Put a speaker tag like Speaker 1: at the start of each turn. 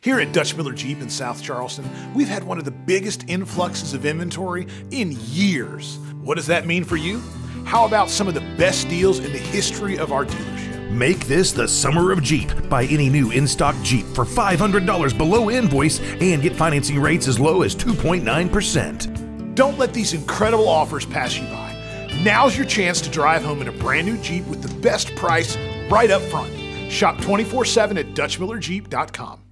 Speaker 1: Here at Dutch Miller Jeep in South Charleston, we've had one of the biggest influxes of inventory in years. What does that mean for you? How about some of the best deals in the history of our dealership?
Speaker 2: Make this the summer of Jeep. Buy any new in-stock Jeep for $500 below invoice and get financing rates as low as 2.9%.
Speaker 1: Don't let these incredible offers pass you by. Now's your chance to drive home in a brand new Jeep with the best price right up front. Shop 24/7 at DutchMillerJeep.com.